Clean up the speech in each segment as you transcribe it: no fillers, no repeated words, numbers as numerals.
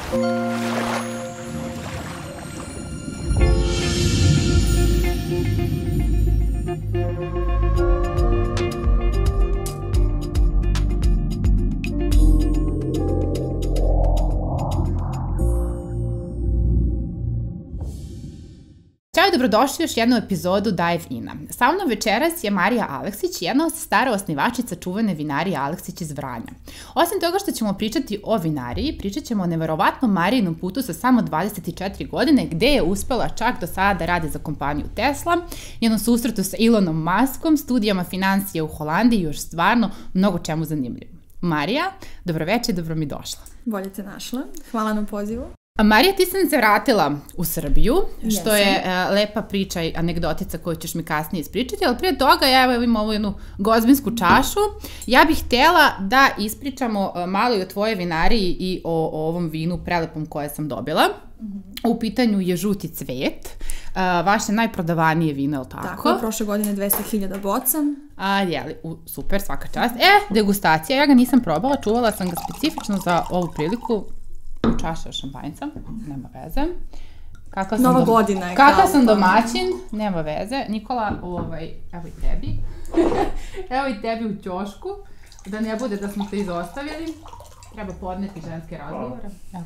Ćao i dobrodošli u još jednu epizodu Dive In-a. Sa mnom večeras je Marija Aleksić, jedna od stara osnivačica čuvene vinarije Aleksić iz Vranja. Osim toga što ćemo pričati o vinariji, pričat ćemo o neverovatnom Marijinom putu sa samo 24 godine, gde je uspela čak do sada da radi za kompaniju Tesla, njenom susretu sa Elonom Muskom, studijama financije u Holandiji i još stvarno mnogo čemu zanimljivo. Marija, dobroveče, dobro mi došla. Bolje te našla. Hvala na pozivu. Marija, ti sam se vratila u Srbiju, što je lepa priča i anegdotica koju ćeš mi kasnije ispričati, ali prije toga ja imam ovu jednu gozbinsku čašu. Ja bih htjela da ispričamo malo i o tvojoj vinariji i o ovom vinu prelepom koje sam dobila. U pitanju je Žuti cvet, vaše najprodavanije vino, je li tako? Tako, prošle godine 200.000 boca. Jeli, super, svaka čast. Degustacija, ja ga nisam probala, čuvala sam ga specifično za ovu priliku. Čaša šampanjca, nema veze. Nova godina je. Kakav sam domaćin, nema veze. Nikola, evo i tebi. Evo i tebi u ćošku, da ne bude da smo se izostavili. Treba podneti ženske razgovore.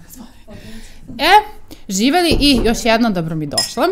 Živeli i još jedno dobro mi došla.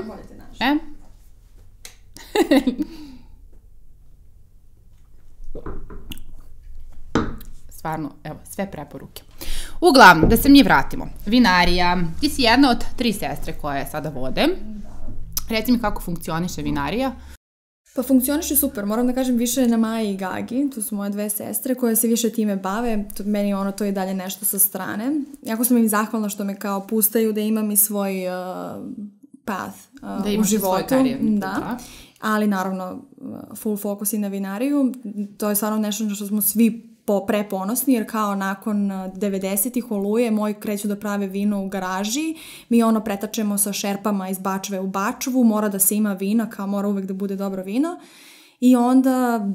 Stvarno, evo, sve preporuke. Uglavnom, da se mi vratimo. Vinarija, ti si jedna od 3 sestre koje sada vode. Reci mi kako funkcioniše vinarija. Pa funkcioniše super, moram da kažem više na Maji i Gagi, tu su moje 2 sestre koje se više time bave, meni to je dalje nešto sa strane. Jako sam im zahvalna što me kao pustaju da imam i svoj path u životu. Svoj karijer. Da. Ali naravno full fokus i na vinariju, to je stvarno nešto što smo svi preponosni, jer kao nakon 90-ih Oluje moji kreću da prave vino u garaži, mi pretačemo sa šerpama iz bačve u bačvu, mora da se ima vina, kao mora uvek da bude dobro vino. I onda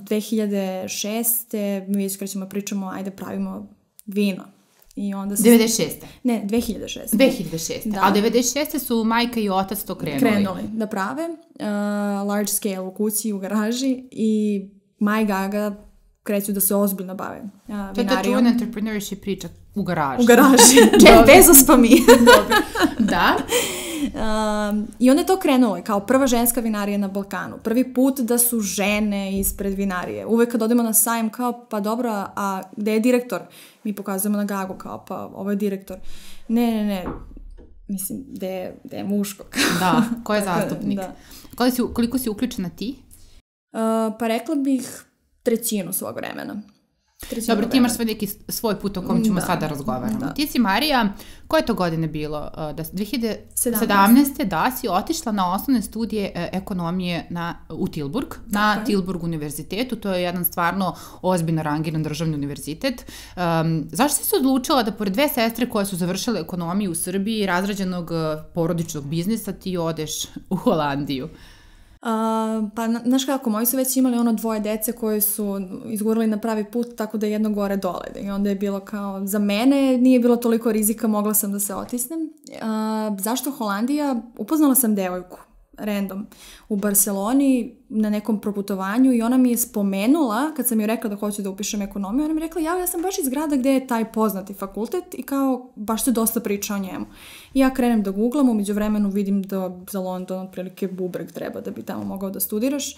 2006. mi već krećemo pričamo, ajde pravimo vino. I onda 96. Ne, 2006. 2006. Da. A 96. su majka i otac to krenuli da prave. Large scale u kući, u garaži i Maj Gaga kreću da se ozbiljno bave vinarijom. To je ta čuvena entrepreneurship priča u garaži. U garaži. Jeff Bezos pa mi. Da. I onda je to krenulo kao prva ženska vinarija na Balkanu. Prvi put da su žene ispred vinarije. Uvek kad odemo na sajam kao pa dobro, a gde je direktor? Mi pokazujemo na Gagu kao pa ovo je direktor. Ne. Mislim, gde je muško? Da, ko je zastupnik? Da. Koliko si uključena ti? Pa rekla bih 1/3 svog vremena. Dobro, ti imaš svoj put o kom ćemo sada razgovaramo. Da. Ti si, Marija, koje to godine bilo? 2017. da, si otišla na osnovne studije ekonomije u Tilburg, na Tilburg univerzitetu. To je jedan stvarno ozbiljno rangiran državni univerzitet. Zašto si se odlučila da pored 2 sestre koje su završile ekonomiju u Srbiji, razrađenog porodičnog biznisa, ti odeš u Holandiju? Pa, znaš kako, moji su već imali 2 dece koje su izgurali na pravi put, tako da jedno gore dole. I onda je bilo kao, za mene nije bilo toliko rizika, mogla sam da se otisnem. Zašto Holandija? Upoznala sam devojku, random, u Barceloni na nekom proputovanju i ona mi je spomenula, kad sam joj rekla da hoću da upišem ekonomiju, ona mi je rekla, ja sam baš iz grada gde je taj poznati fakultet i kao, baš se dosta priča o njemu. I ja krenem da googlam, u međuvremenu vidim da za London otprilike bubreg treba da bi tamo mogao da studiraš.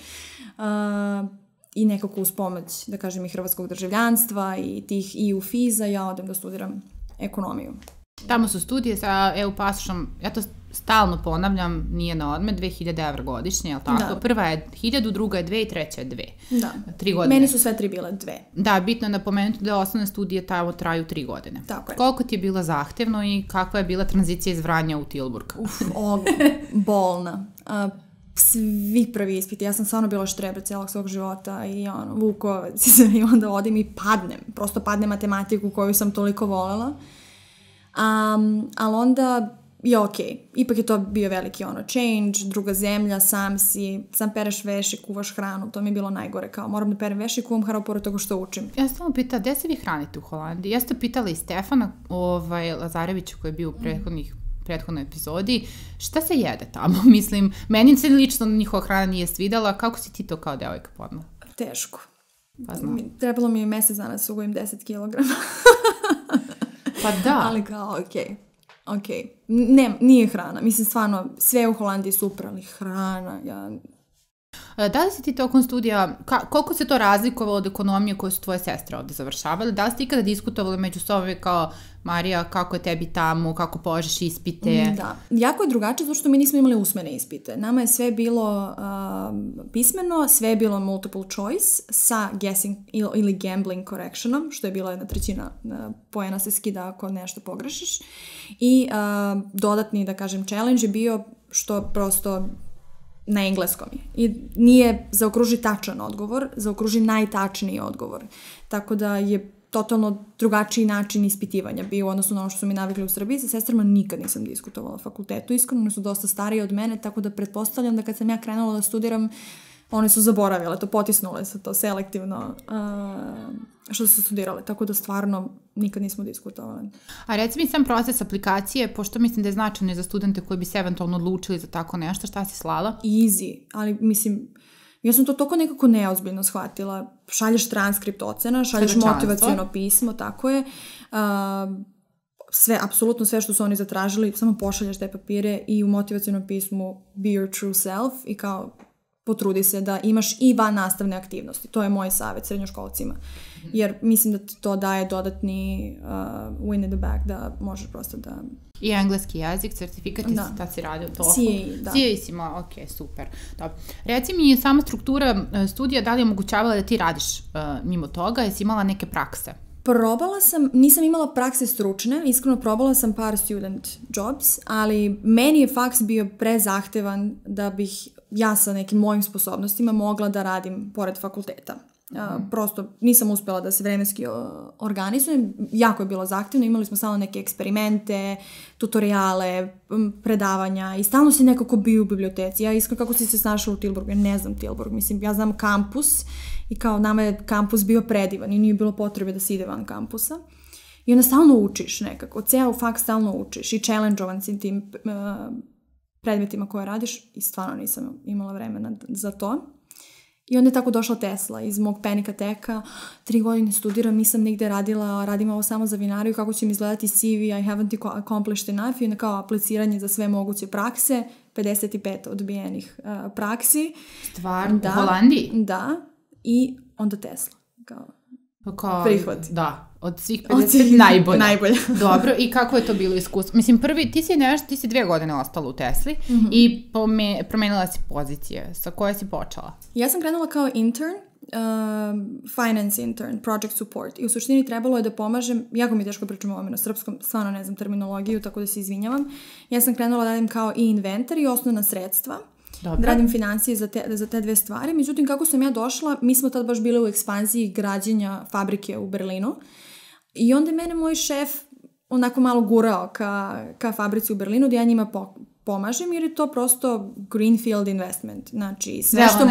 I nekako uz pomoć, da kažem, i hrvatskog državljanstva i tih EU fiza, ja odem da studiram ekonomiju. Tamo su studije sa EU pasošom, ja to stalno ponavljam, nije na odmet, 2000 evra godišnje, jel tako? Da. Prva je 1000, druga je 2 i treća je 2. Da. 3 godine. Meni su sve 3 bile 2. Da, bitno je napomenuti da osnovne studije tamo traju 3 godine. Tako je. Koliko ti je bila zahtevno i kakva je bila tranzicija iz Vranja u Tilburg? Bolna. Svi prvi ispiti. Ja sam stvarno bila štrebe cijelog svog života i vukovac i onda odim i padnem. Prosto padnem matematiku koju sam toliko voljela. Ali onda je okej. Ipak je to bio veliki change, druga zemlja, sam pereš veš i kuvaš hranu, to mi je bilo najgore, kao moram da perem veš i kuvam hranu pored toga što učim. Ja sam samo pitala, gde se vi hranite u Holandiji? Ja sam pitala i Stefana Lazarevića koji je bio u prethodnoj epizodi, šta se jede tamo? Mislim, meni se lično njihova hrana nije svidela, kako si ti to kao devojka podnala? Teško. Pa znam. Trebalo mi je mesec dana da se ugojim 10 kilograma. Pa da. Ali kao, okej. Ne, nije hrana. Mislim, stvarno, sve u Holandiji super, ali hrana, Da li si ti tokom studija, koliko se to razlikovalo od ekonomije koje su tvoje sestre ovde završavale? Da li ste ikada diskutovali među sobom kao Marija, kako je tebi tamo, kako polažeš ispite? Da, jako je drugačije zato što mi nismo imali usmene ispite. Nama je sve bilo pismeno, sve je bilo multiple choice sa guessing ili gambling correctionom, što je bila 1/3 poena se skida ako nešto pogrešiš. I dodatni, da kažem, challenge je bio što prosto na engleskom je. I nije zaokruži tačan odgovor, zaokruži najtačniji odgovor. Tako da je totalno drugačiji način ispitivanja bio u odnosu na ono što su mi navikli u Srbiji. Sa sestrama nikad nisam diskutovala na fakultetu. Iskreno, one su dosta starije od mene, tako da pretpostavljam da kad sam ja krenula da studiram, one su zaboravile to, potisnule se to selektivno što su studirale, tako da stvarno nikad nismo diskutovali. A reci mi sam proces aplikacije, pošto mislim da je značajno za studente koji bi se eventualno odlučili za tako nešto, šta si slala? Easy, ali mislim, ja sam to toliko nekako neozbiljno shvatila. Šalješ transkript ocena, šalješ motivaciono pismo, tako je. Apsolutno sve što su oni zatražili, samo pošalješ te papire i u motivacionom pismu be your true self i kao potrudi se da imaš i van nastavne aktivnosti. To je moj savjet srednjoškolcima. Jer mislim da ti to daje dodatni win in the back da možeš prosto da... I engleski jezik, certifikat si radio to. CA si imala, ok, super. Dobro. Reci mi, sama struktura studija, da li je omogućavala da ti radiš mimo toga, jesi imala neke prakse? Probala sam, nisam imala prakse stručne, iskreno probala sam par student jobs, ali meni je faks bio prezahtevan da bih ja sa nekim mojim sposobnostima mogla da radim pored fakulteta. Prosto nisam uspjela da se vremenski organizujem, jako je bilo zahtevno, imali smo samo neke eksperimente, tutoriale, predavanja i stalno si nekako bio u biblioteci. Ja iskreno kako si se snašla u Tilburgu, ja ne znam Tilburg, mislim ja znam kampus i kao nama je kampus bio predivan i nije bilo potrebe da se ide van kampusa. I onda stalno učiš nekako, ceo faks stalno učiš i challenge-ovan si tim predmetima koje radiš i stvarno nisam imala vremena za to. I onda je tako došla Tesla iz mog Panic Attacka, 3 godine studiram, nisam nigde radila, radim ovo samo za vinariju, kako će mi izgledati CV, I haven't accomplished enough, i onda kao apliciranje za sve moguće prakse, 55 odbijenih praksi. Stvarno? U Holandiji? Da, i onda Tesla, kao prihvat. Da. Od svih 50 najbolja. Dobro, i kako je to bilo iskustvo? Mislim, prvi, ti si 2 godine ostala u Tesli i promenila si pozicije. Sa koje si počela? Ja sam krenula kao intern, finance intern, project support. I u suštini trebalo je da pomažem, jako mi je teško pričam o ovome na srpskom, stvarno ne znam terminologiju, tako da se izvinjavam. Ja sam krenula da radim kao i inventar i osnovna sredstva. Da radim financije za te 2 stvari. Međutim, kako sam ja došla, mi smo tad baš bili u ekspanziji građenja fabrike u Berlinu. I onda mene moj šef onako malo gurao ka fabrici u Berlinu da ja njima pomažem jer je to prosto greenfield investment. Znači,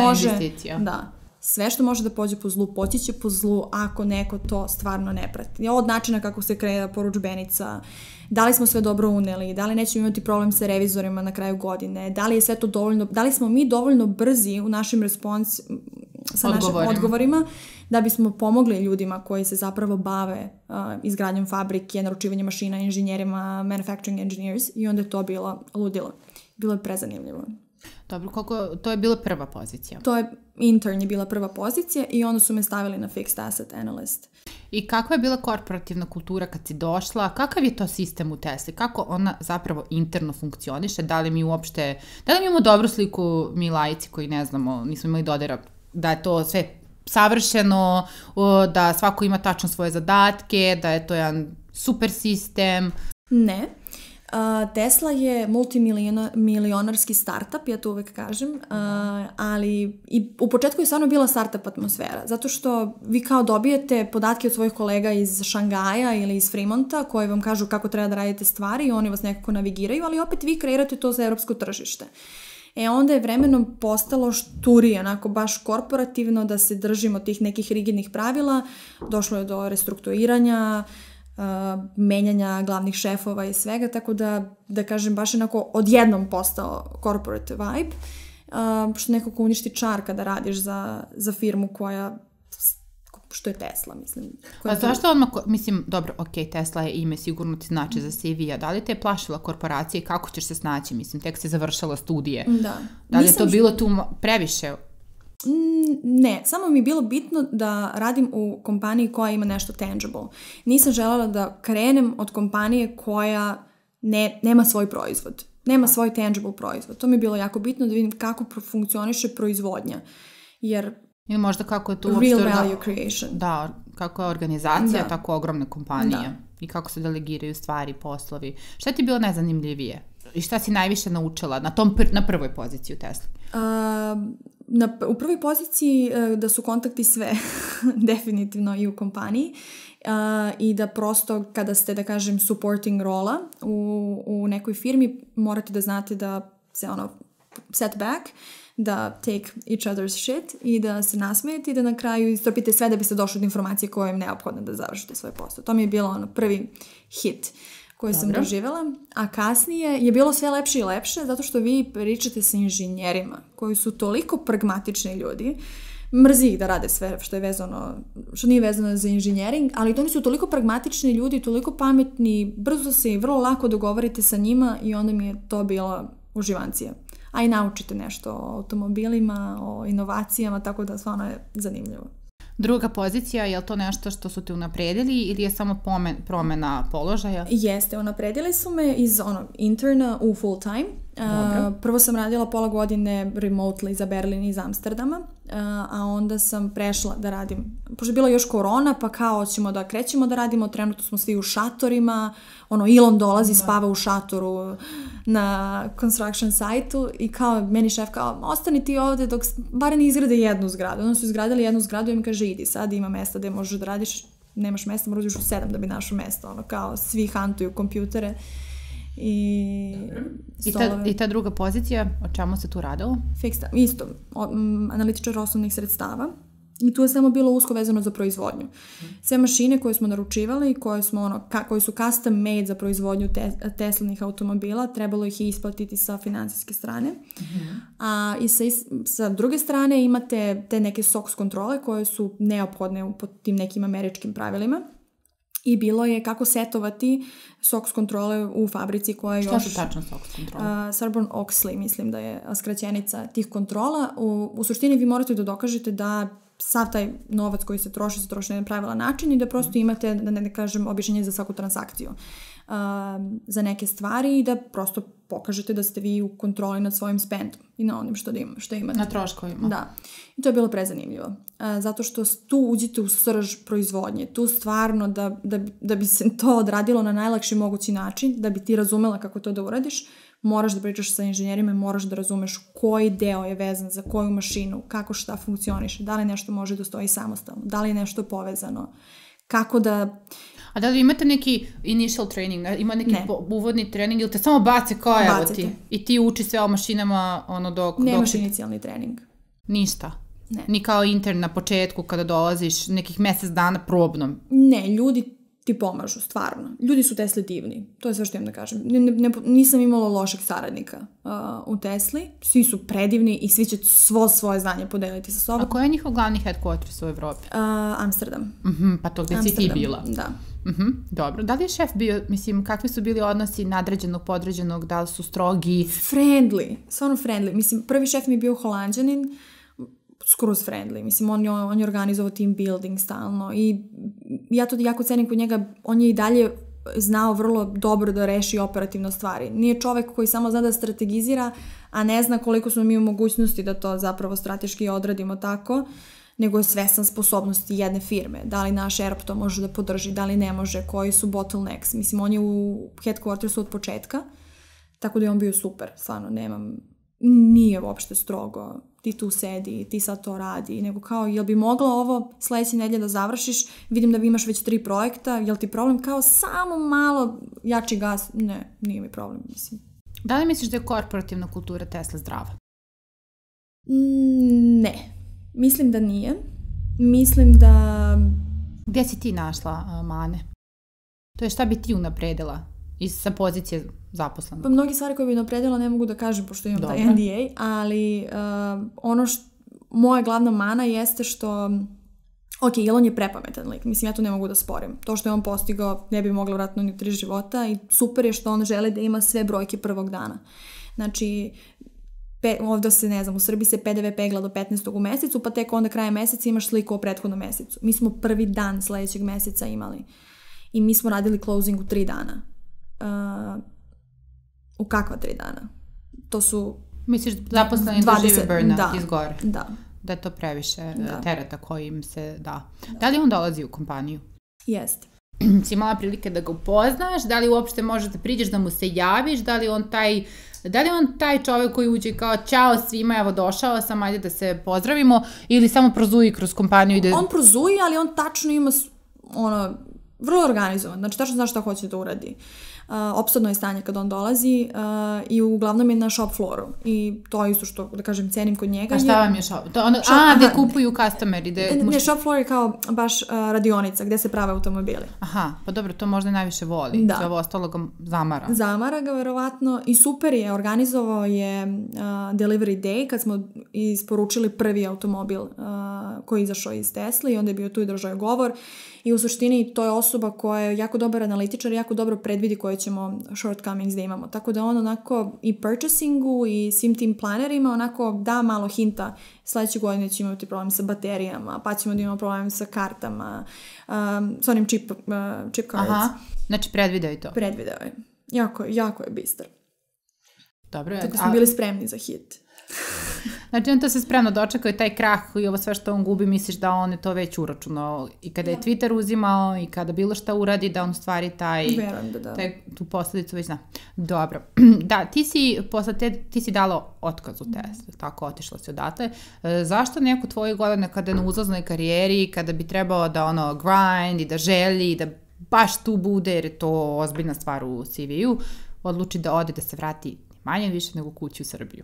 sve što može da pođe po zlu, poći će po zlu ako neko to stvarno ne prati. Od načina kako se kreira porudžbenica, da li smo sve dobro uneli, da li nećemo imati problem sa revizorima na kraju godine, da li je sve to dovoljno, da li smo mi dovoljno brzi u našim našim odgovorima da bismo pomogli ljudima koji se zapravo bave izgradnjom fabrike, naručivanjem mašina, inženjerima, manufacturing engineers, i onda je to bilo ludilo. Bilo je prezanimljivo. Dobro, to je bila prva pozicija? Intern je bila prva pozicija i onda su me stavili na fixed asset analyst. I kakva je bila korporativna kultura kad si došla? Kakav je to sistem u Tesli? Kako ona zapravo interno funkcioniše? Da li mi imamo dobru sliku mi laici koji ne znamo, nismo imali dodira, da je to sve savršeno, da svako ima tačno svoje zadatke, da je to jedan super sistem? Ne. Tesla je multimilionarski startup, ja to uvek kažem, ali i u početku je stvarno bila startup atmosfera, zato što vi kao dobijete podatke od svojih kolega iz Šangaja ili iz Fremonta koji vam kažu kako treba da radite stvari i oni vas nekako navigiraju, ali opet vi kreirate to za evropsko tržište. Onda je vremenom postalo šturije, onako baš korporativno, da se držimo tih nekih rigidnih pravila, došlo je do restrukturiranja, menjanja glavnih šefova i svega, tako da kažem baš onako odjednom postao corporate vibe, što nekako uništi čar kada radiš za firmu koja, što je Tesla, mislim. A zašto odmah, mislim, dobro, ok, Tesla je ime, sigurno ti znači za CV, a da li te je plašila korporacija i kako ćeš se snaći, mislim, tek si završila studije. Da li je to bilo tu previše? Ne, samo mi je bilo bitno da radim u kompaniji koja ima nešto tangible. Nisam željela da krenem od kompanije koja nema svoj proizvod. Nema svoj tangible proizvod. To mi je bilo jako bitno da vidim kako funkcioniše proizvodnja. Jer ili možda kako je to real value creation. Da, kako je organizacija, tako ogromne kompanije. I kako se delegiraju stvari, poslovi. Šta ti je bilo najzanimljivije? I šta si najviše naučila na prvoj poziciji u Tesli? U prvoj poziciji da su kontakti sve, definitivno i u kompaniji, i da prosto kada ste, da kažem, supporting rola u nekoj firmi, morate da znate da se set back, da take each other's shit i da se nasmejete i da na kraju istrpite sve da biste došli do informacije koje je neophodno da završite svoj posao. To mi je bilo prvi hit koju sam doživjela, a kasnije je bilo sve lepše i lepše zato što vi pričate sa inženjerima koji su toliko pragmatični ljudi, mrzi ih da rade sve što nije vezano za inženjering, ali oni su toliko pragmatični ljudi, toliko pametni, brzo se i vrlo lako dogovorite sa njima i onda mi je to bila uživancija. A i naučite nešto o automobilima, o inovacijama, tako da stvarno je zanimljivo. Druga pozicija, je li to nešto što su te unapredili ili je samo promena položaja? Jeste, unapredili su me iz interna u full time. Prvo sam radila pola godine remotely za Berlin iz Amsterdama, a onda sam prešla da radim, pošto je bila još korona, pa kao ćemo da krećemo da radimo, trenutno smo svi u šatorima, Elon dolazi, spava u šatoru na construction sajtu i kao meni šef kao, ostani ti ovde dok barem izgrade jednu zgradu. Onda su izgradili jednu zgradu i mi kaže, idi sad, ima mesta gde možeš da radiš, nemaš mesta, moraš u 7 da bi našao mesto, kao svi hantuju kompjutere. I ta druga pozicija, o čemu se tu radilo? Isto, analitičar osnovnih sredstava. I tu je samo bilo usko vezano za proizvodnju. Sve mašine koje smo naručivali, koje su custom made za proizvodnju Teslinih automobila, trebalo ih i isplatiti sa finansijske strane. A i sa druge strane imate te neke SOX kontrole koje su neophodne po tim nekim američkim pravilima. I bilo je kako setovati SOX kontrole u fabrici koja je Šta su tačno SOX kontrole? Sarbanes-Oxley, mislim da je skraćenica tih kontrola. U suštini vi morate da dokažete da sav taj novac koji se troši na jedan pravilan način i da prosto imate, da ne kažem, objašnjenje za svaku transakciju za neke stvari i da prosto pokažete da ste vi u kontroli nad svojim spendom i na onim što imate. Na troškovima. Da. I to je bilo prezanimljivo. Zato što tu uđete u srž proizvodnje. Tu stvarno da bi se to odradilo na najlakši mogući način, da bi ti razumela kako to da uradiš, moraš da pričaš sa inženjerima i moraš da razumeš koji deo je vezan za koju mašinu, kako šta funkcioniše, da li nešto može da stoji samostalno, da li je nešto povezano, kako da... A da li imate neki initial training, ima neki uvodni trening ili te samo bace kao evo ti i ti uči sve o mašinama dok... Nemaš inicijalni trening. Ništa? Ne. Ni kao intern na početku kada dolaziš nekih mjesec dana probnom? Ne, ljudi ti pomažu, stvarno. Ljudi su Tesli divni. To je sve što imam da kažem. Nisam imala lošeg saradnika u Tesli. Svi su predivni i svi će svoje znanje podeliti sa sobom. A koji je njihov glavni headquarters u Evropi? Amsterdam. Pa to gdje si ti bila? Da. Dobro. Da li je šef bio, mislim, kakvi su bili odnosi nadređenog, podređenog, da li su strogi? Friendly. Stvarno friendly. Mislim, prvi šef mi je bio Holanđanin, skroz friendly. Mislim, on je organizovao team building stalno i ja to jako cenim kod njega. On je i dalje znao vrlo dobro da reši operativno stvari. Nije čovek koji samo zna da strategizira, a ne zna koliko smo mi u mogućnosti da to zapravo strateški odradimo tako, nego je svestan sposobnosti jedne firme. Da li naš ERP to može da podrži, da li ne može, koji su bottlenecks. Mislim, on je u headquartersu od početka, tako da je on bio super. Stvarno, nije uopšte strogo. Ti tu sedi, ti sad to radi, nego kao, jel bi mogla ovo sledeće nedelje da završiš, vidim da vi imaš već 3 projekta, jel ti problem kao samo malo jači gas? Ne, nije mi problem, mislim. Da li misliš da je korporativna kultura Tesla zdrava? Ne, mislim da nije. Mislim da... Gdje si ti našla mane? To je šta bi ti unapredila sa pozicije zaposlenog? Pa mnogi stvari koje bi unapredila ne mogu da kažem pošto imam taj NDA, ali moja glavna mana jeste što jel on je prepametan lik, mislim ja to ne mogu da sporim. To što je on postigao ne bi mogla vratno ni 3 života i super je što on želi da ima sve brojke prvog dana. Znači, ovdje se, ne znam, u Srbiji se PDV pegla do 15. u mesecu, pa tek onda krajem meseca imaš sliku o prethodnom mesecu. Mi smo prvi dan sledećeg meseca imali i mi smo radili closing u 3 dana. U kakva 3 dana? To su... Misliš zaposleni dožive burnout iz gore? Da. Da je to previše tereta koji im se da. Da li on dolazi u kompaniju? Jeste. Si imala prilike da ga upoznaš? Da li uopšte možeš da priđeš da mu se javiš? Da li je on taj čovjek koji uđe kao ćao svima, evo došao sam, ajde da se pozdravimo, ili samo prozuji kroz kompaniju? On prozuji, ali on tačno ima vrlo organizovan, znači tačno zna šta hoće da uradi. Opsadno je stanje kad on dolazi i uglavnom je na shop flooru i to je isto što, da kažem, cenim kod njega. A šta vam je shop? Gde kupuju customeri? Ne, shop floor je kao baš radionica gde se prave automobili. Aha, pa dobro, to možda najviše voli. Da. Sve ovo ostalo ga zamara. Zamara ga, verovatno. I super je, organizovao je delivery day kad smo isporučili prvi automobil koji je izašao iz Tesla i onda je bio tu i držao govor. I u suštini to je osoba koja je jako dobar analitičar, jako dobro predvidi koje ćemo shortcomings da imamo. Tako da on onako i purchasingu i svim tim planerima onako da malo hinta. Sledeće godine ćemo imati problem sa baterijama, pa ćemo da imamo problem sa kartama, s onim chip cards. Aha, znači predvideo je to. Predvideo je. Jako je bistar. Dobro. Tako smo bili spremni za hit. Znači on to se spremno dočekao i taj krah i ovo sve što on gubi, misliš da on je to već uračunao i kada je Twitter uzimao i kada bilo šta uradi da on stvari tu posljedicu već zna. Dobro. Da, ti si dala otkaz u Tesla, tako otišla si odatle. Zašto neko tvoje godine kada je na uzlaznoj karijeri, kada bi trebao da grind i da želi, da baš tu bude jer je to ozbiljna stvar u CV-u, odluči da ode da se vrati manje više nego kući u Srbiju?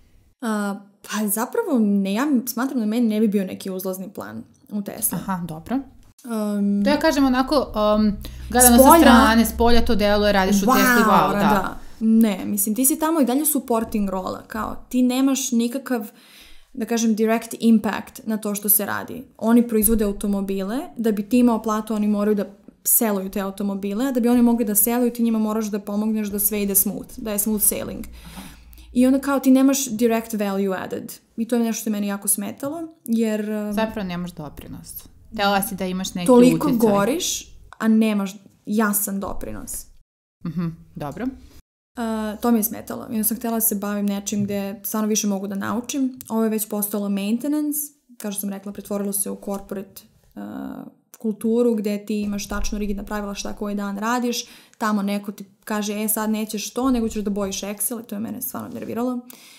Pa zapravo ja smatram da meni ne bi bio neki uzlazni plan u Tesla. Aha, dobro. To ja kažem onako, gledano sa strane, s polja to deluje, radiš u Tesli, wow, da. Ne, mislim, ti si tamo i dalje supporting rola, kao ti nemaš nikakav, da kažem, direct impact na to što se radi. Oni proizvode automobile, da bi ti imao platu, oni moraju da seluju te automobile, a da bi oni mogli da seluju, ti njima moraš da pomogneš da sve ide smooth, da je smooth sailing. I onda kao ti nemaš direct value added. I to je nešto što je meni jako smetalo, jer... Zapravo nemaš doprinos. Htjela si da imaš neki toliko utjecaj. Toliko goriš, a nemaš jasan doprinos. Dobro. To mi je smetalo. I onda sam htjela da se bavim nečim gde stvarno više mogu da naučim. Ovo je već postalo maintenance. Kao što sam rekla, pretvorilo se u corporate kulturu gde ti imaš tačno rigidna pravila šta koji dan radiš. Tamo neko ti kaže, sad nećeš to, nego ćeš da bojiš Excel i to je mene stvarno nerviralo.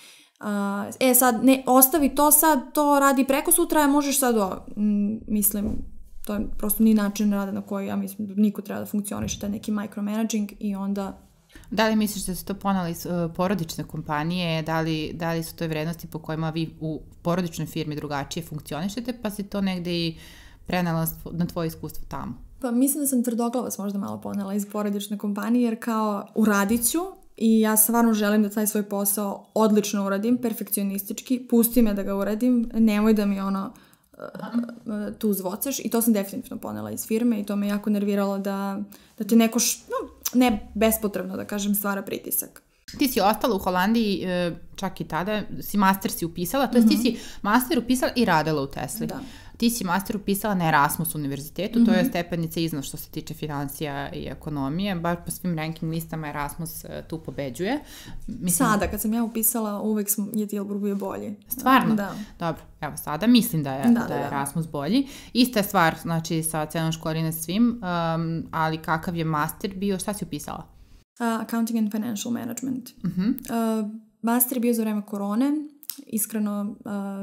Sad, ne, ostavi to sad, to radi preko sutra, možeš sad mislim, to je prosto ni način rada na koji ja mislim niko treba da funkcioniše, taj neki micromanaging i onda... Da li misliš da se to poneli iz porodične kompanije, da li su to vrednosti po kojima vi u porodičnoj firmi drugačije funkcionišete, pa si to negde i prenela na tvoje iskustvo tamo? Pa mislim da sam tvrdoglavac možda malo ponela iz porodične kompanije, jer kao uradit ću i ja stvarno želim da taj svoj posao odlično uradim, perfekcionistički, pusti me da ga uradim, nemoj da mi tu zvocaš i to sam definitivno ponela iz firme i to me jako nerviralo da ti neko, ne bespotrebno da kažem, stvara pritisak. Ti si ostala u Holandiji, čak i tada, master si upisala, to jest ti si master upisala i radila u Tesli. Da. Ti si master upisala na Erasmus univerzitetu, to je stepenica iznad što se tiče financija i ekonomije, baš po svim ranking listama Erasmus tu pobeđuje. Sada, kad sam ja upisala, uvek je Tilburg bio bolji. Stvarno? Da. Dobro, evo sada mislim da je Erasmus bolji. Ista je stvar, znači sa cenom školarine svim, ali kakav je master bio, šta si upisala? Accounting and Financial Management. Master je bio za vreme korone, iskreno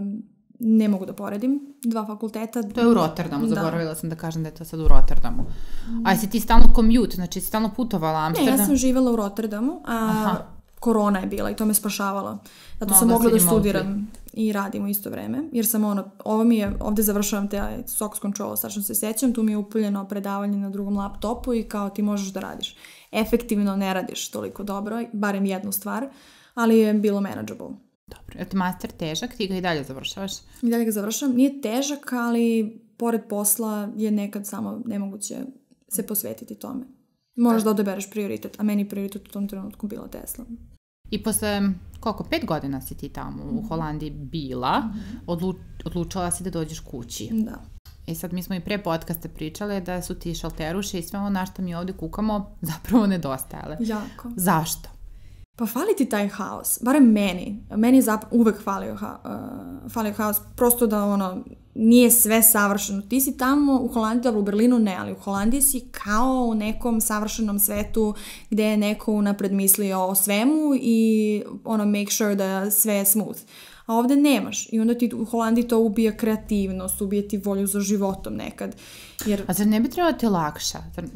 ne mogu da poredim, 2 fakulteta. To je u Rotterdamu, zaboravila sam da kažem da je to sad u Rotterdamu. A jesi ti stalno commute, znači si stalno putovala Amsterdam? Ne, ja sam živjela u Rotterdamu, a korona je bila i to me spašavala. Zato sam mogla da studiram i radim u isto vreme, jer sam ovdje završavam te SOX Control, sad što se sećam, tu mi je upuljeno predavanje na drugom laptopu i kao ti možeš da radiš. Efektivno ne radiš toliko dobro, barem jednu stvar, ali je bilo manageable. Dobro, je ti master težak, ti ga i dalje završavaš? I dalje ga završavam, nije težak, ali pored posla je nekad samo nemoguće se posvetiti tome. Moraš da odabereš prioritet, a meni prioritet u tom trenutku bila Tesla. I posle, 5 godina si ti tamo u Holandiji bila, odlučila si da dođeš kući. Da. I sad mi smo i pre podcasta pričale da su ti šalteruše i sve ono na što mi ovdje kukamo zapravo nedostajale. Jako. Zašto? Pa fali ti taj haos, barem meni. Meni je uvek falio haos, prosto da nije sve savršeno. Ti si tamo u Holandiji, dobro u Berlinu ne, ali u Holandiji si kao u nekom savršenom svetu gdje je neko unapred mislio o svemu i make sure da sve je smooth. A ovdje nemaš i onda ti u Holandiji to ubija kreativnost, ubije ti volju za životom nekad. A zar ne bi trebalo ti lakša?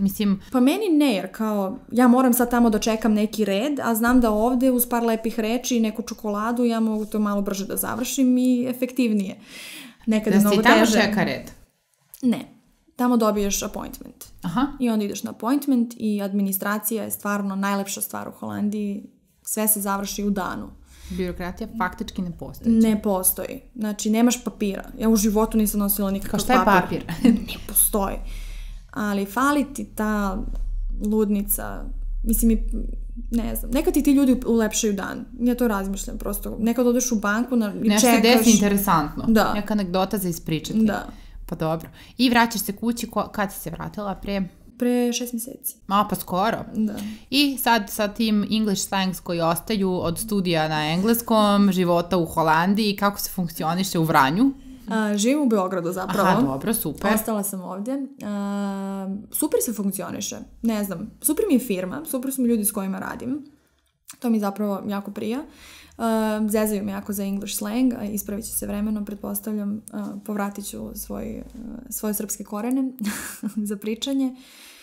Pa meni ne, jer kao ja moram sad tamo da čekam neki red, a znam da ovdje uz par lepih reči i neku čokoladu ja mogu to malo brže da završim i efektivnije. Nekad je mnogo teže. Da si tamo čeka red? Ne. Tamo dobiješ appointment. Aha. I onda ideš na appointment i administracija je stvarno najlepša stvar u Holandiji. Sve se završi u danu. Birokratija faktički ne postoji. Ne postoji. Znači, nemaš papira. Ja u životu nisam nosila nikakav papir. Kao šta je papir? Ne postoji. Ali fali ti ta ludnica. Mislim, ne znam. Nekad ti ljudi ulepšaju dan. Ja to razmišljam prosto. Nekad odeš u banku i čekaš. Nešto se desi interesantno. Da. Neka anegdota za ispričati. Da. Pa dobro. I vraćaš se kući, kad si se vratila? Pre 6 mjeseci. Pa skoro. Da. I sad sa tim English slangs koji ostaju od studija na engleskom, života u Holandiji, kako se funkcioniše u Vranju? Živim u Beogradu zapravo. Aha, dobro, super. Ostala sam ovdje. Super se funkcioniše. Ne znam, super mi je firma, super su mi ljudi s kojima radim. To mi zapravo jako prija. Zezaju me jako za English slang, ispravit će se vremenom, pretpostavljam, povratit ću svoje srpske korene za pričanje.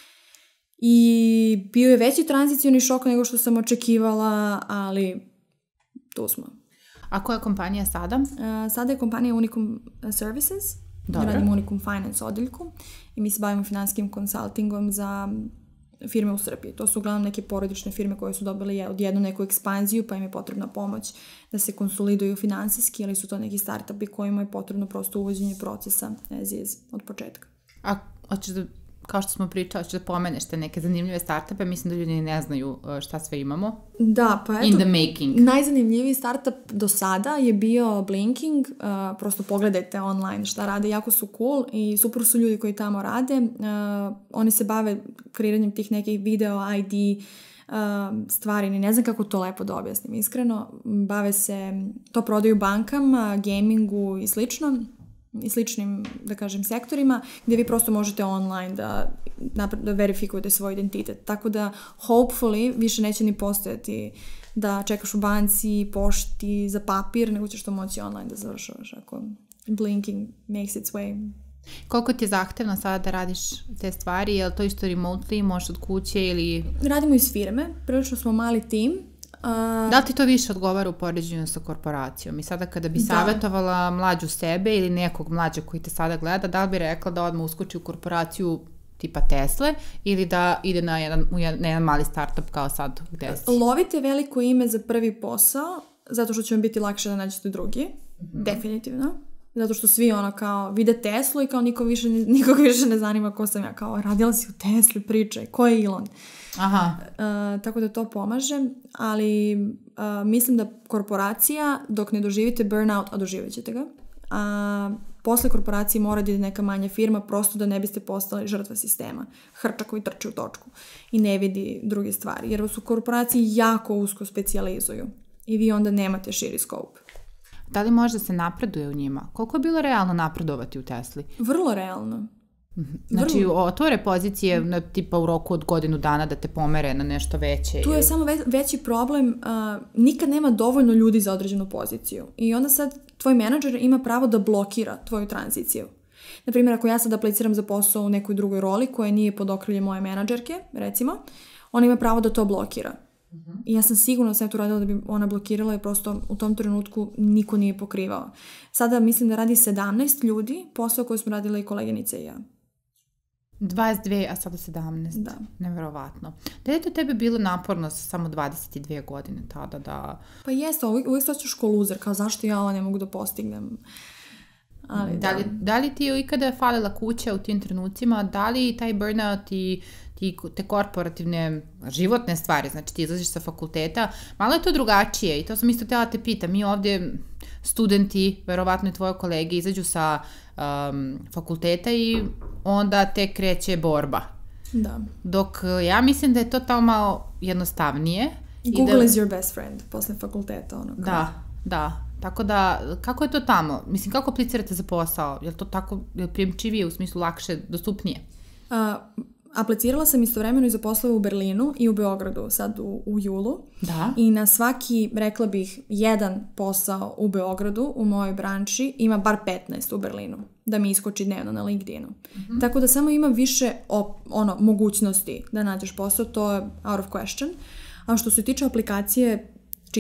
I bio je veći tranzicioni šok nego što sam očekivala, ali tu smo. A koja je kompanija sada? Sada je kompanija Unicum Services. Dobro. Radim Unicum Finance odjeljku i mi se bavimo finanskim konsultingom za firme u Srbiji. To su uglavnom neke porodične firme koje su dobile odjednu neku ekspanziju, pa im je potrebna pomoć da se konsoliduju finansijski, ali su to neki startupi kojima je potrebno prosto uvođenje procesa as is od početka. A hoćeš da, kao što smo pričali, hoćeš da pomeneš te neke zanimljive startupe, mislim da ljudi ne znaju šta sve imamo. Da, pa eto, in the making. Najzanimljiviji startup do sada je bio Blinking, prosto pogledajte online šta rade, jako su cool i super su ljudi koji tamo rade. Oni se bave kreiranjem tih nekih video ID stvari, ne znam kako to lepo da objasnim iskreno. Bave se, to prodaju bankama, gamingu i slično, i sličnim, da kažem, sektorima, gdje vi prosto možete online da verifikujete svoj identitet. Tako da, hopefully, više neće ni postojati da čekaš u banci, pošti za papir, nego ćeš to moći online da završavaš ako Blinking makes its way. Koliko ti je zahtevno sada da radiš te stvari? Je li to isto remotely, možeš od kuće ili... Radimo iz firme, prilično smo mali tim. Da li ti to više odgovara u poređenju sa korporacijom? I sada kada bi savjetovala mlađu sebe ili nekog mlađeg koji te sada gleda, da li bi rekla da odmah uskoči u korporaciju tipa Tesle ili da ide na jedan mali startup kao sad gde si? Lovite veliko ime za prvi posao, zato što će vam biti lakše da nađete drugi. Definitivno. Zato što svi kao vide Teslu i kao nikog više ne zanima ko sam ja. Kao radila si u Tesli, pričaj, ko je Elon? Aha. Tako da to pomaže, ali mislim da korporacija, dok ne doživite burnout, a doživjet ćete ga, posle korporacije mora da ide neka manja firma, prosto da ne biste postali žrtva sistema. Hrča koji trči u točku i ne vidi druge stvari. Jer su korporacije jako usko specijalizuju i vi onda nemate širi scope. Da li možda se napreduje u njima? Koliko je bilo realno napredovati u Tesli? Vrlo realno. Znači, otvore pozicije tipa u roku od godinu dana da te pomere na nešto veće. Tu je samo veći problem, nikad nema dovoljno ljudi za određenu poziciju. I onda sad tvoj menadžer ima pravo da blokira tvoju tranziciju. Naprimjer, ako ja sad apliciram za posao u nekoj drugoj roli koja nije pod okriljem moje menadžerke, recimo, ona ima pravo da to blokira. I ja sam sigurno da sam to radila da bi ona blokirala i prosto u tom trenutku niko nije pokrivao. Sada mislim da radi 17 ljudi, posao koji smo radile i koleginice i ja. 22, a sada 17. Da. Neverovatno. Da je to tebi bilo naporno sa samo 22 godine tada da... Pa jeste, uvijek se osjećaš ko luzer, kao zašto ja ovo ne mogu da postignem. Ali, da li ti je ikada falila kuća u tim trenucima? Da li taj burnout i te korporativne životne stvari, znači ti izlaziš sa fakulteta, malo je to drugačije i to sam isto htjela te pitam. Mi ovdje studenti, verovatno i tvoje kolege, izađu sa fakulteta i onda te kreće borba. Da. Dok ja mislim da je to tamo malo jednostavnije. Google is your best friend posle fakulteta. Ono Da. Tako da, kako je to tamo? Mislim, kako aplicirate za posao? Je li to tako prijemčivije, u smislu lakše, dostupnije? Aplicirala sam istovremeno i za poslove u Berlinu i u Beogradu sad u julu. Da. I na svaki, rekla bih, jedan posao u Beogradu u mojoj branči ima bar 15 u Berlinu da mi iskoči dnevno na LinkedInu. Tako da samo ima više mogućnosti da nađeš posao, to je out of question. A što se tiče aplikacije,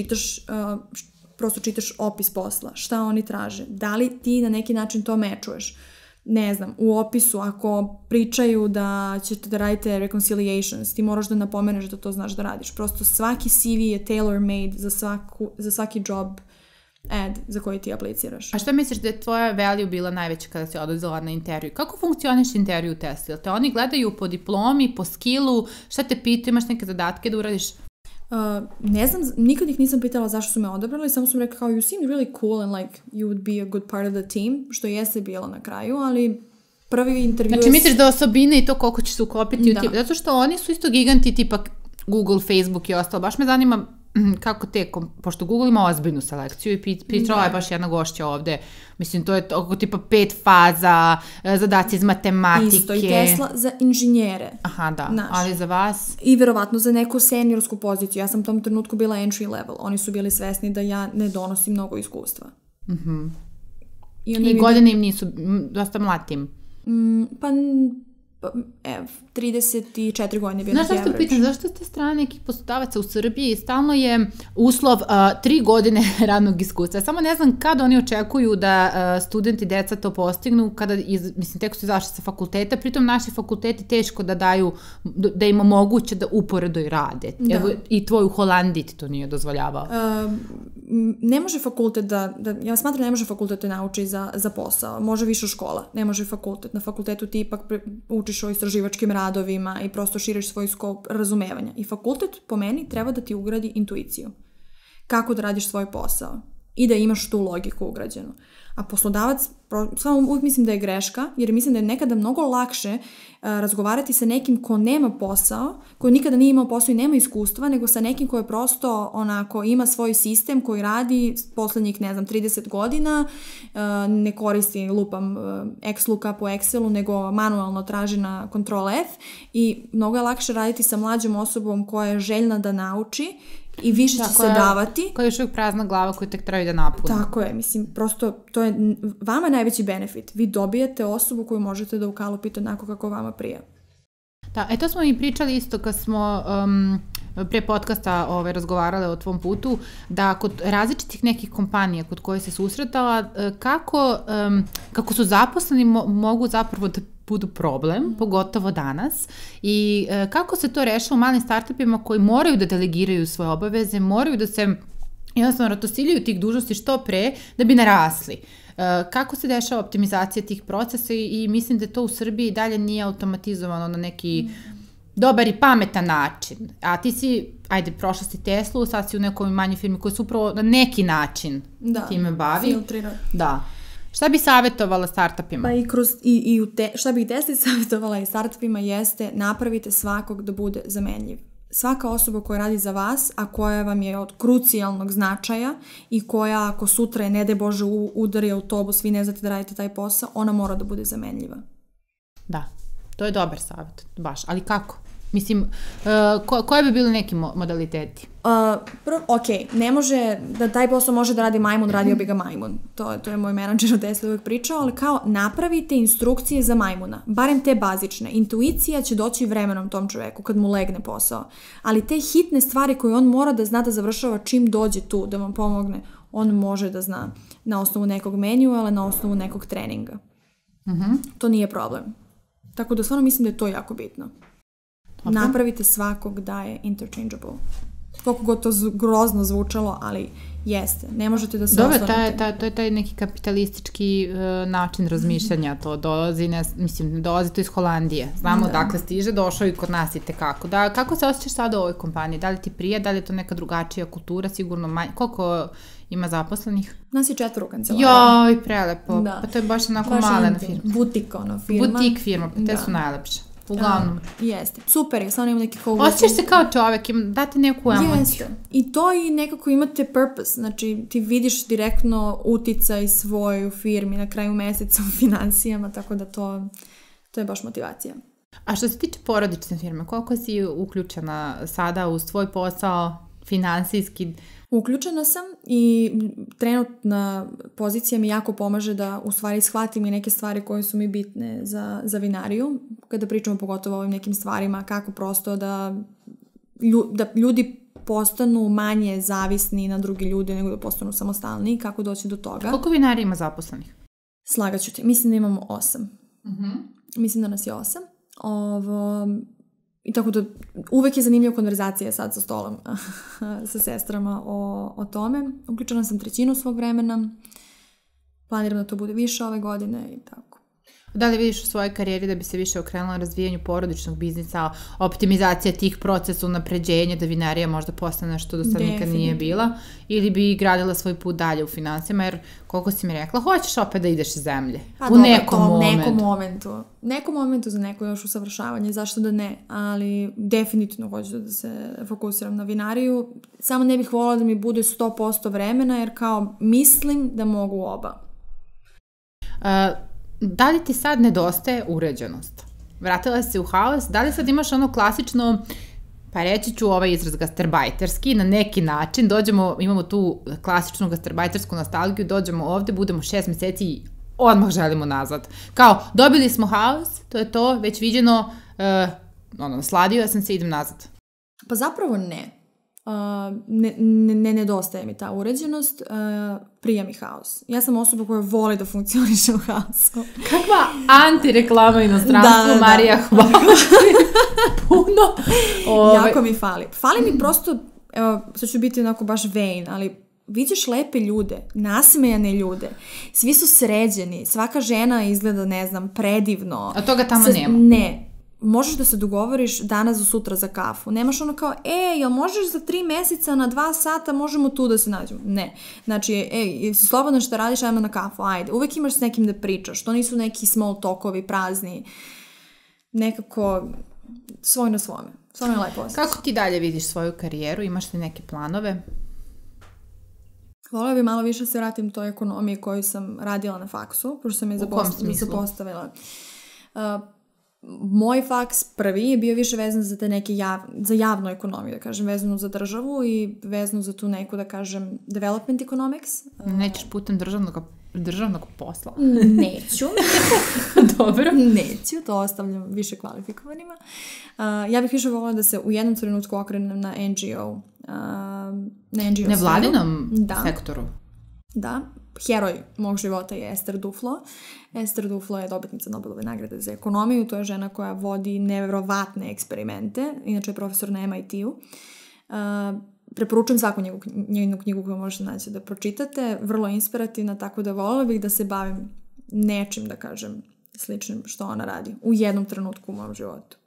prosto čitaš opis posla, šta oni traže, da li ti na neki način to mečuješ. Ne znam, u opisu ako pričaju da ćete da radite reconciliations, ti moraš da napomeneš da to znaš da radiš. Prosto svaki CV je tailor-made za svaki job ad za koji ti apliciraš. A što misliš da je tvoja value bila najveća kada si odlazila na intervju? Kako funkcioniš intervju u Tesli? Te oni gledaju po diplomi, po skillu, šta te pitaju, imaš neke zadatke da uradiš? Ne znam, nikad ih nisam pitala zašto su me odabrali, samo sam rekla kao you seem really cool and like you would be a good part of the team, što jeste bilo na kraju, ali prvi intervju... Znači misliš da osobine i to koliko će se ukopiti u tim, zato što oni su isto giganti tipa Google, Facebook i ostalo, baš me zanima kako pošto Google ima ozbiljnu selekciju i pričala je baš jedna gošća ovde, mislim to je oko tipa 5 faza, zadaci iz matematike. Isto i Tesla za inženjere. Aha, da, ali za vas? I verovatno za neku seniorsku poziciju, ja sam u tom trenutku bila entry level, oni su bili svesni da ja ne donosim mnogo iskustva. I godine im nisu, dosta mladim? Pa... 34 godine bio neki average. Znaš što pitam, zašto ste strane nekih poslodavaca u Srbiji stalno je uslov 3 godine radnog iskustva. Samo ne znam kada oni očekuju da studenti, deca to postignu, kada, mislim, tek su izašli sa fakulteta, pritom naši fakulteti teško da daju, da im omoguće da uporedo i rade. Evo, i tvoj u Holandiji ti to nije dozvoljavao. Ne može fakultet ja smatram da ne može fakultet da nauči za posao. Može više škola, ne može fakultet. Na fakultetu ti ipak učiš o istraživačkim radovima i prosto širiš svoj skop razumevanja. I fakultet, po meni, treba da ti ugradi intuiciju. Kako da radiš svoj posao. I da imaš tu logiku ugrađenu. A poslodavac, samo uvijek mislim da je greška, jer mislim da je nekada mnogo lakše razgovarati sa nekim ko nema posao, koji nikada nije imao posao i nema iskustva, nego sa nekim koji je prosto onako ima svoj sistem koji radi poslednjih, 30 godina, ne koristi lupam XLOOKUP u Excelu, nego manualno traži na Ctrl+F i mnogo je lakše raditi sa mlađom osobom koja je željna da nauči i više će se davati. Koja je još uvijek prazna glava koju tek trebaju da napuni. Tako je, mislim, prosto to je vama najveći benefit. Vi dobijete osobu koju možete da ukalupite onako kako vama prija. Da, to smo i pričali isto kad smo pre podcasta razgovarale o tvom putu, da kod različitih nekih kompanija kod koje se susretala, kako su zaposleni mogu zapravo da budu problem, pogotovo danas, i kako se to rešava u malim startupima koji moraju da delegiraju svoje obaveze, moraju da se jednostavno ratosiljaju tih dužnosti što pre da bi narasli. Kako se dešava optimizacija tih procesa i mislim da to u Srbiji dalje nije automatizovano na neki dobar i pametan način. A ti si, prošla si Teslu, sad si u nekoj manjoj firmi koja se upravo na neki način time bavi. Filtrira. Da. Šta bi savjetovala startupima? Pa šta bih Tesli savjetovala i startupima jeste napravite svakog da bude zamenljiv. Svaka osoba koja radi za vas, a koja vam je od krucijalnog značaja i koja ako sutra je, ne daj Bože, udari autobus, vi ne znate da radite taj posao, ona mora da bude zamenljiva. Da, to je dobar savjet, baš. Ali kako? Mislim, koje bi bili neki modaliteti? Ne može, da taj posao može da radi majmun, radio bi ga majmun. To je moj menadžer u Tesli uvijek pričao, ali kao napravite instrukcije za majmuna, barem te bazične. Intuicija će doći vremenom tom čoveku kad mu legne posao. Ali te hitne stvari koje on mora da zna da završava čim dođe tu, da vam pomogne, on može da zna na osnovu nekog meniju, ali na osnovu nekog treninga. To nije problem. Tako da stvarno mislim da je to jako bitno. Okay. Napravite svakog da je interchangeable. Koliko god to grozno zvučalo, ali jeste. Ne možete da se osvrnete. To je taj neki kapitalistički način razmišljanja. To dolazi, dolazi to iz Holandije. Znamo dakle stiže, došao i kod nas i tekako. Kako se osjećaš sada u ovoj kompaniji? Da li ti prija, da li je to neka drugačija kultura, sigurno manje? Koliko ima zaposlenih? Nas je 4 kancelarija. Joj, prelepo. Da. Pa to je baš onako malena firma. Butik firma. Butik firma, pa te su najlepše. Uglavnom. Jeste. Super je, stvarno ima neki osjećaš se kao čovek, dati neku emociju. Jeste. I to i nekako imate purpose, znači ti vidiš direktno uticaj svoj u firmi na kraju meseca u financijama, tako da to je baš motivacija. A što se tiče porodične firme, koliko si uključena sada u svoj posao finansijski? Uključena sam i trenutna pozicija mi jako pomaže da u stvari shvatim i neke stvari koje su mi bitne za vinariju. Kada pričamo pogotovo o ovim nekim stvarima, kako prosto da ljudi postanu manje zavisni na drugi ljude nego da postanu samostalni, kako doći do toga. Koliko vinarija ima zaposlenih? Slagaću te. Mislim da imamo 8. Mislim da nas je 8. I tako da uvek je zanimljiva konverzacija sad sa stolom sa sestrama o tome. Uključena sam 1/3 svog vremena. Planiram da to bude više ove godine i tako. Da li vidiš u svojoj karijeri da bi se više okrenula razvijanju porodičnog biznisa, optimizacija tih procesa, unapređenja, da vinarija možda postane što do sad nikad nije bila, ili bi gradila svoj put dalje u finansijama, jer koliko si mi rekla, hoćeš opet da ideš iz zemlje. U nekom momentu. Nekom momentu za neko još usavršavanje, zašto da ne, ali definitivno hoću da se fokusiram na vinariju. Samo ne bih volila da mi bude 100% vremena, jer kao mislim da mogu oba. Da li ti sad nedostaje uređenost? Vratila si u haos, da li sad imaš ono klasično, pa reći ću ovaj izraz gastarbajterski, na neki način, imamo tu klasičnu gastarbajtersku nostalgiju, dođemo ovde, budemo 6 meseci i odmah želimo nazad. Kao, dobili smo haos, to je to, već viđeno, nasladio sam se, idem nazad. Pa zapravo ne. Ne nedostaje mi ta uređenost, prija mi haos. Ja sam osoba koja voli da funkcioniše u haosu. Kakva antireklama inostranstvu, Marija, hvala. Puno. Jako mi fali. Fali mi prosto, evo, sad ću biti onako baš vain, ali vidiš lepe ljude, nasmejane ljude, svi su sređeni, svaka žena izgleda, ne znam, predivno. A toga tamo nema? Ne. Možeš da se dogovoriš danas do sutra za kafu. Nemaš ono kao, jel možeš za 3 meseca na 2 sata možemo tu da se nađemo? Ne. Znači, jesi slobodno što radiš, ajmo na kafu, ajde. Uvek imaš s nekim da pričaš. To nisu neki small talkovi, prazni. Nekako svoj na svome. Svoj je lepo osjećaj. Kako ti dalje vidiš svoju karijeru? Imaš li neke planove? Volela bi malo više se vratim toj ekonomiji koju sam radila na faksu, pošto sam je zapostavila. Moj faks prvi je bio više vezan za te neke za javnu ekonomiju, da kažem, vezanu za državu i vezanu za tu neku, da kažem, development economics. Nećeš putem državnog posla? Neću. Dobro. Neću, to ostavljam više kvalifikovanima. Ja bih više voljela da se u jednom trenutku okrenem na NGO. Nevladinom sektoru? Da. Heroj mog života je Esther Duflo. Esther Duflo je dobitnica Nobelove nagrade za ekonomiju. To je žena koja vodi neverovatne eksperimente. Inače je profesor na MIT-u. Preporučujem svaku njenu knjigu koju možete naći da pročitate. Vrlo inspirativna, tako da voljela bih da se bavim nečim, da kažem, sličnim što ona radi. U jednom trenutku u mom životu.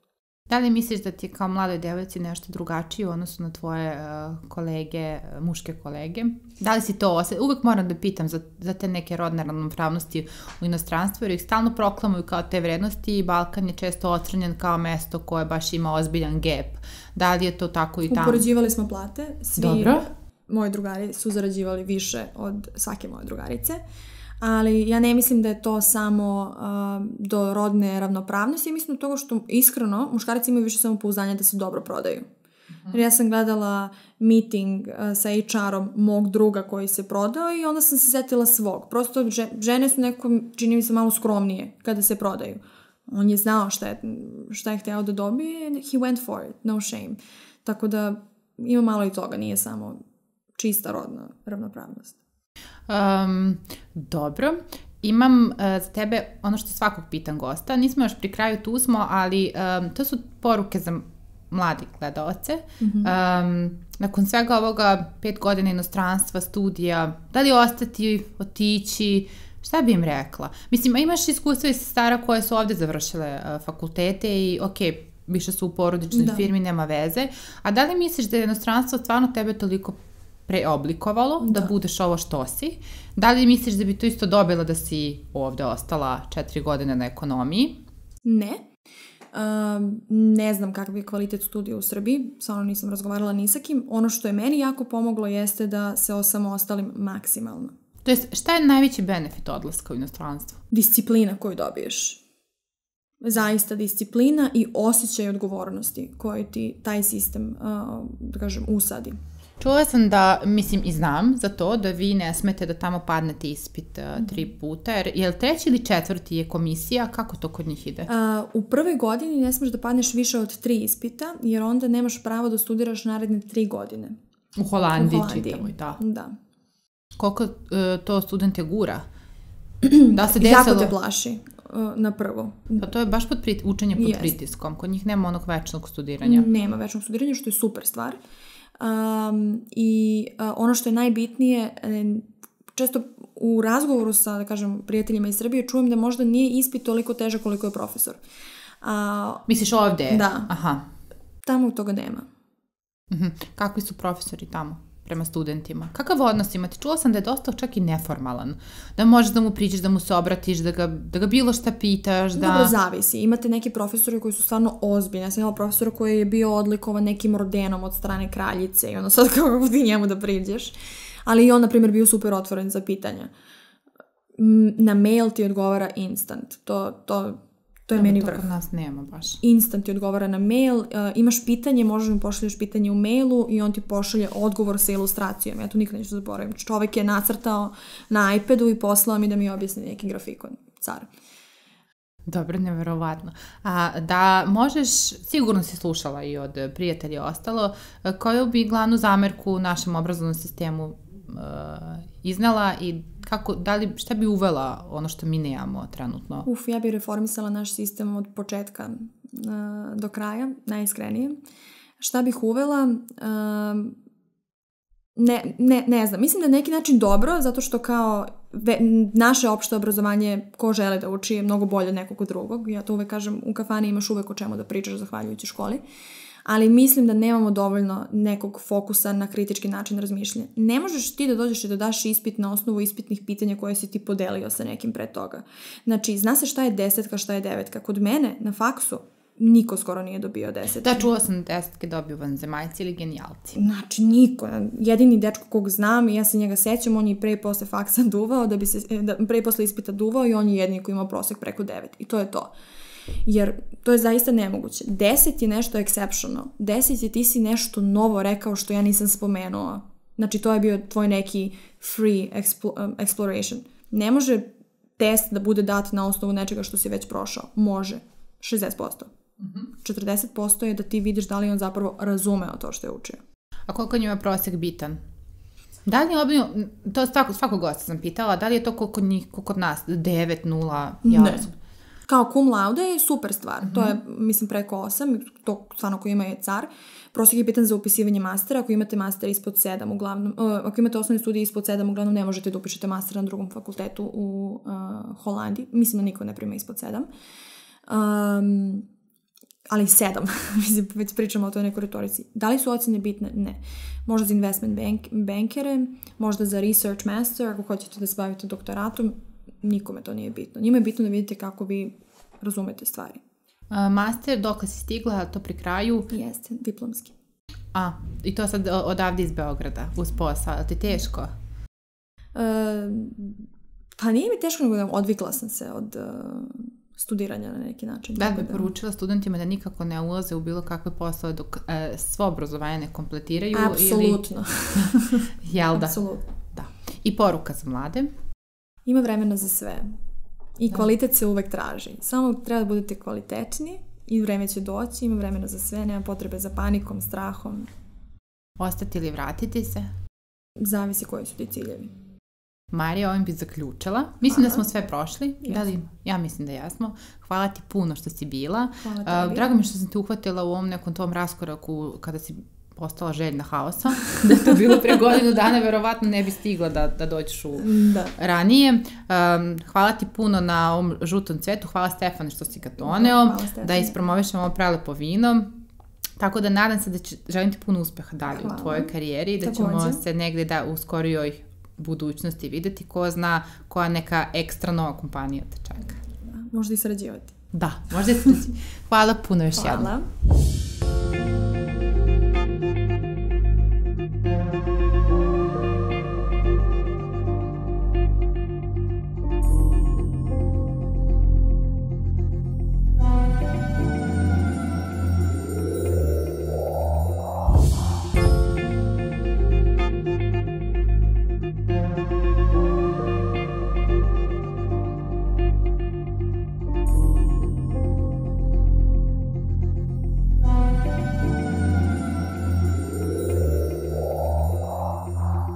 Da li misliš da ti je kao mladoj devojci nešto drugačije u odnosu na tvoje kolege, muške kolege? Da li si to uvek moram da pitam za te neke rodne ravnopravnosti u inostranstvu, jer ih stalno proklamuju kao te vrednosti i Balkan je često ocrnjen kao mesto koje baš ima ozbiljan gap. Da li je to tako i tamo? Upoređivali smo plate. Svi Dobro. Moji drugari su zarađivali više od svake moje drugarice. Ali ja ne mislim da je to samo do rodne ravnopravnosti. Mislim do toga što iskreno muškarci imaju više samopouzdanja da se dobro prodaju. Jer ja sam gledala meeting sa HR-om mog druga koji se prodao i onda sam se setila svog. Prosto žene su nekako, čini mi se, malo skromnije kada se prodaju. On je znao šta je hteo da dobije and he went for it, no shame. Tako da ima malo i toga, nije samo čista rodna ravnopravnost. Dobro, imam za tebe ono što svakog pitam gosta, nismo još pri kraju, tu smo, ali to su poruke za mladi gledaoce. Nakon svega ovoga 5 godina inostranstva, studija, da li ostati, otići, šta bi im rekla? Mislim, imaš iskustva iz sestara koje su ovde završile fakultete i više su u porodičnoj firmi, nema veze, a da li misliš da je inostranstvo stvarno tebe toliko preoblikovalo, da budeš ovo što si? Da li misliš da bi to isto dobila da si ovde ostala 4 godine na ekonomiji? Ne. Ne znam kakav je kvalitet studija u Srbiji, stvarno nisam razgovarala ni sa kim. Ono što je meni jako pomoglo jeste da se osamostalim maksimalno. To jest, šta je najveći benefit odlaska u inostranstvo? Disciplina koju dobiješ. Zaista disciplina i osjećaj odgovornosti koji ti taj sistem, da kažem, usadi. Čula sam da, mislim i znam za to, da vi ne smete da tamo padnete ispit 3 puta, jer je li 3. ili 4. je komisija, kako to kod njih ide? U prvoj godini ne smeš da padneš više od 3 ispita, jer onda nemaš pravo da studiraš naredne 3 godine. U Holandiji čitavoj, da. Da. Koliko to studente gura? Da se desilo... Jako te plaši na prvo. Pa to je baš učenje pod pritiskom, kod njih nema onog večnog studiranja. Nema večnog studiranja, što je super stvar. I ono što je najbitnije, često u razgovoru sa, da kažem, prijateljima iz Srbije čujem da možda nije ispit toliko težak koliko je profesor. Misliš ovde? Da. Aha. Tamo toga nema. Kakvi su profesori tamo prema studentima? Kakav odnos imate? Čula sam da je dosta čak i neformalan. Da možeš da mu priđeš, da mu se obratiš, da ga bilo šta pitaš. Dobro, zavisi. Imate neki profesori koji su stvarno ozbiljni. Ja sam imala profesora koji je bio odlikovan nekim ordenom od strane kraljice i onda sad kako ti njemu da priđeš. Ali i on, na primjer, bio super otvoren za pitanja. Na mail ti odgovara instant. To je meni vrh. To kod nas nema baš. Instant ti odgovara na mail, imaš pitanje, možeš mi pošalješ pitanje u mailu i on ti pošalje odgovor sa ilustracijom. Ja to nikad neću zaboravim. Čovek je nacrtao na iPadu i poslao mi da mi objasni neki grafikon. Car. Dobro, neverovatno. A da možeš, sigurno si slušala i od prijatelja ostalo, koju bi glavnu zamerku u našem obrazovnom sistemu iznala i šta bi uvela ono što mi nemamo trenutno? Ja bih reformisala naš sistem od početka do kraja, najiskrenije. Šta bih uvela? Ne znam. Mislim da je na neki način dobro, zato što kao naše opšte obrazovanje, ko žele da uči, je mnogo bolje od nekog drugog. Ja to uvek kažem, u kafani imaš uvek o čemu da pričaš zahvaljujući školi. Ali mislim da nemamo dovoljno nekog fokusa na kritički način razmišljanja. Ne možeš ti da dođeš i da daš ispit na osnovu ispitnih pitanja koje si ti podelio sa nekim pre toga. Znači, zna se šta je 10, šta je 9. Kod mene na faksu niko skoro nije dobio 10. Da, čula sam 10 dobio vanzemaljci ili genijalci. Znači, niko. Jedini dečko kog znam i ja se njega sećam, on je pre i posle faksa duvao, pre i posle ispita duvao i on je jedini koji imao prosek preko 9. I to je to. Jer to je zaista nemoguće. 10 je nešto exceptional. 10 je ti si nešto novo rekao što ja nisam spomenula. Znači, to je bio tvoj neki free exploration. Ne može test da bude dat na osnovu nečega što si već prošao. Može. 60%. 40% je da ti vidiš da li on zapravo razumeo to što je učio. A koliko njima prosjek bitan? Da li je to svakog gosta sam pitala, da li je to koliko kod nas? 9, 0? Ne. Kao cum laude je super stvar. To je, mislim, preko 8. To stvarno ko ima je car. Prosjek je bitan za upisivanje mastera. Ako imate master ispod 7, uglavnom, ako imate osnovne studije ispod 7, uglavnom ne možete da upišete master na drugom fakultetu u Holandiji. Mislim da niko ne prima ispod 7. ali 7, mislim, već pričamo o toj nekoj retorici. Da li su ocjene bitne? Ne. Možda za investment bankere, možda za research master, ako hoćete da se bavite doktoratom, nikome to nije bitno. Njima je bitno da vidite kako vi razumete stvari. Master, dokle si stigla, to pri kraju? Jeste, diplomski. I to sad odavde iz Beograda, uz posao, ali ti teško? Pa nije mi teško, nego odvikla sam se od studiranja na neki način. Da bi poručila studentima da nikako ne ulaze u bilo kakve poslove dok svo obrazovanje ne kompletiraju? Apsolutno. Jel da? Apsolutno. Da. I poruka za mlade? Ima vremena za sve. I kvalitet se uvek traži. Samo treba da budete kvalitetni i vreme će doći, ima vremena za sve, nema potrebe za panikom, strahom. Ostati ili vratiti se? Zavisi koji su ti ciljevi. Marija, ovim bi zaključila. Mislim da smo sve prošli. Yes. Da li? Ja mislim da jesmo. Hvala ti puno što si bila. Hvala tebi. Drago mi što sam te uhvatila u ovom nekom tom raskoraku kada si postala željna haosa. Da je to bilo pre godinu dana, verovatno ne bi stigla da dođeš ranije. Hvala ti puno na ovom žutom cvetu. Hvala Stefane što si ga doneo. Da ispromovišemo ovo prelepo vino. Tako da nadam se da želim ti puno uspeha dalje u tvojoj karijeri i da ćemo se negde u skorijoj budućnosti videti, ko zna koja neka ekstra nova kompanija te čeka. Možda i sarađivati. Da, možda i sarađivati. Hvala puno još jednom. Hvala.